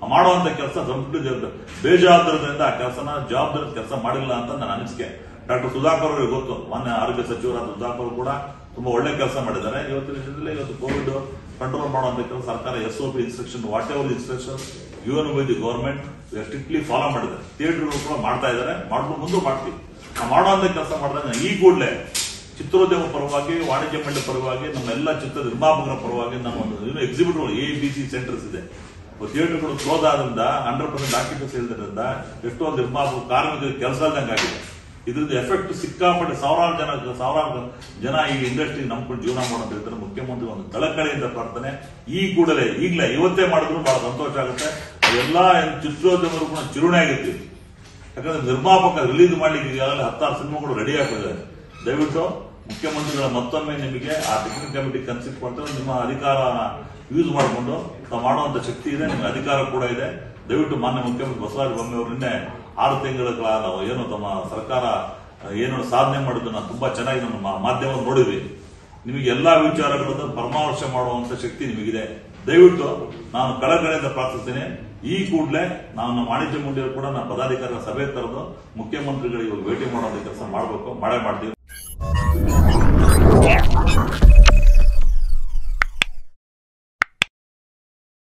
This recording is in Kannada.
ಮಾಡುವಂತ ಕೆಲಸ ಬೇಜವಾಬ್ದಾರದಿಂದ ಆ ಕೆಲಸನ ಜವಾಬ್ದಾರಿ ಕೆಲಸ ಮಾಡಿಲ್ಲ ಅಂತ ನನ್ನ ಅನಿಸಿಕೆ. ಡಾಕ್ಟರ್ ಸುಧಾಕರ್ ಅವರಿಗೆ ಗೊತ್ತು, ಮಾನ್ಯ ಆರೋಗ್ಯ ಸಚಿವರಾದ ಸುಧಾಕರ್ ಕೂಡ ತುಂಬಾ ಒಳ್ಳೆ ಕೆಲಸ ಮಾಡಿದ್ದಾರೆ. ಇವತ್ತು ಕೋವಿಡ್ ಕಂಟ್ರೋಲ್ ಮಾಡುವಂತ ಕೆಲಸ ಸರ್ಕಾರ SOP instruction, whatever instruction given by the government strictly follow ಮಾಡಿದ್ದಾರೆ. ಥಿಯೇಟರ್ಗಳು ಕೂಡ ಮಾಡ್ತಾ ಇದ್ದಾರೆ, ಮಾಡ್ಕೊಂಡು ಮುಂದೆ ಮಾಡ್ತೀವಿ. ಮಾಡುವಂತ ಕೆಲಸ ಮಾಡಿದಾಗ ಈ ಕೂಡಲೇ ಚಿತ್ರೋದ್ಯಮ ಪರವಾಗಿ, ವಾಣಿಜ್ಯ ಮಂಡಳಿ ಪರವಾಗಿ, ನಮ್ಮೆಲ್ಲ ಚಿತ್ರ ನಿರ್ಮಾಪಕರ ಪರವಾಗಿ ನಮ್ಮ ಒಂದು ಎಕ್ಸಿಬಿಟಿವ್ ABC ಸೆಂಟರ್ಸ್ ಇದೆ. ಥಿಯೇಟರ್ಗಳು ಕ್ಲೋಸ್ ಆದ್ರಿಂದ 100% ಆಕ್ಯುಪೆನ್ಸಿ ಇರೋದ್ರಿಂದ ಎಷ್ಟೊಂದು ನಿರ್ಮಾಪಕ ಕಾರ್ಮಿಕರಿಗೆ ಕೆಲಸ ಇಲ್ದಂಗಾಗಿದೆ. ಇದ್ರದ್ದು ಎಫೆಕ್ಟ್ ಸಿಕ್ಕಾಪಟ್ಟೆ ಸಾವಿರಾರು ಜನ ಈ ಇಂಡಸ್ಟ್ರಿ ನಂಬ್ಕೊಂಡು ಜೀವನ ಮಾಡೋದಿರ್ತಾರೆ. ಮುಖ್ಯಮಂತ್ರಿ ಒಂದು ಕಳಕಳಿಯಿಂದ ಪ್ರಾರ್ಥನೆ, ಈ ಕೂಡಲೇ ಈಗಲೇ ಇವತ್ತೇ ಮಾಡಿದ್ರು ಬಹಳ ಸಂತೋಷ ಆಗುತ್ತೆ. ಎಲ್ಲ ಚಿತ್ರೋದ್ಯಮರು ಕೂಡ ಚಿರುಣೆ ಆಗಿರ್ತೀವಿ. ಯಾಕಂದ್ರೆ ನಿರ್ಮಾಪಕ ರಿಲೀಸ್ ಮಾಡ್ಲಿಕ್ಕೆ ಈಗಾಗಲೇ 10 ಸಿನಿಮಾಗಳು ರೆಡಿ ಆಗಿದ್ದಾರೆ. ದಯವಿಟ್ಟು ಮುಖ್ಯಮಂತ್ರಿಗಳ ಮತ್ತೊಮ್ಮೆ ನಿಮಗೆ ಆ ಟೆಕ್ನಿಕಲ್ ಕಮಿಟಿ ಕನ್ಸಿಸ್ಟ್ ಮಾಡ್ತಾರೆ. ನಿಮ್ಮ ಅಧಿಕಾರ ಯೂಸ್ ಮಾಡಿಕೊಂಡು ತಾವು ಮಾಡುವಂತ ಶಕ್ತಿ ಇದೆ, ನಿಮಗೆ ಅಧಿಕಾರ ಕೂಡ ಇದೆ. ದಯವಿಟ್ಟು ಮಾನ್ಯ ಮುಖ್ಯಮಂತ್ರಿ ಬಸವರಾಜ ಬೊಮ್ಮಾಯಿ ಅವರು ನಿನ್ನೆ 6 ತಿಂಗಳ ಕಾಲ ಏನು ತಮ್ಮ ಸರ್ಕಾರ ಏನು ಸಾಧನೆ ಮಾಡಿದ್ದು ನಾವು ತುಂಬಾ ಚೆನ್ನಾಗಿ ನಮ್ಮ ಮಾಧ್ಯಮ ನೋಡಿದ್ವಿ. ನಿಮಗೆ ಎಲ್ಲಾ ವಿಚಾರಗಳನ್ನು ಪರಾಮರ್ಶೆ ಮಾಡುವಂತ ಶಕ್ತಿ ನಿಮಗಿದೆ. ದಯವಿಟ್ಟು ನಾನು ಕಳಕಳಿಯಿಂದ ಪ್ರಾರ್ಥಿಸ್ತೇನೆ, ಈ ಕೂಡಲೇ ನಾನು ವಾಣಿಜ್ಯ ಮಂಡಳಿ ಕೂಡ ನಾನು ಪದಾಧಿಕಾರಿಗಳ ಸಭೆ ಕರೆದು ಮುಖ್ಯಮಂತ್ರಿಗಳಿಗೆ ಭೇಟಿ ಮಾಡುವಂತ ಕೆಲಸ ಮಾಡಬೇಕು, ಮಾಡೇ ಮಾಡ್ತೀವಿ.